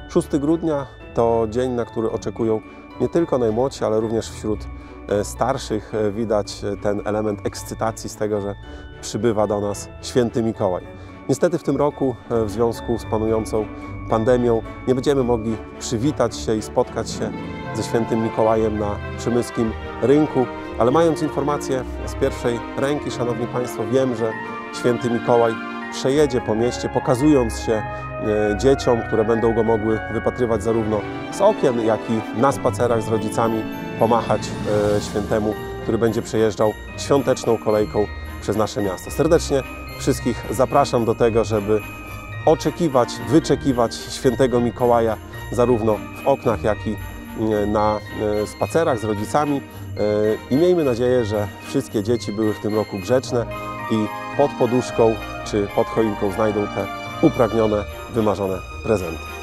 6 grudnia to dzień, na który oczekują nie tylko najmłodsi, ale również wśród starszych widać ten element ekscytacji z tego, że przybywa do nas Święty Mikołaj. Niestety w tym roku w związku z panującą pandemią nie będziemy mogli przywitać się i spotkać się ze Świętym Mikołajem na przemyskim rynku, ale mając informacje z pierwszej ręki, Szanowni Państwo, wiem, że Święty Mikołaj przejedzie po mieście, pokazując się dzieciom, które będą go mogły wypatrywać zarówno z okien, jak i na spacerach z rodzicami, pomachać świętemu, który będzie przejeżdżał świąteczną kolejką przez nasze miasto. Serdecznie wszystkich zapraszam do tego, żeby oczekiwać, wyczekiwać Świętego Mikołaja zarówno w oknach, jak i na spacerach z rodzicami i miejmy nadzieję, że wszystkie dzieci były w tym roku grzeczne i pod poduszką czy pod choinką znajdą te upragnione, wymarzone prezenty.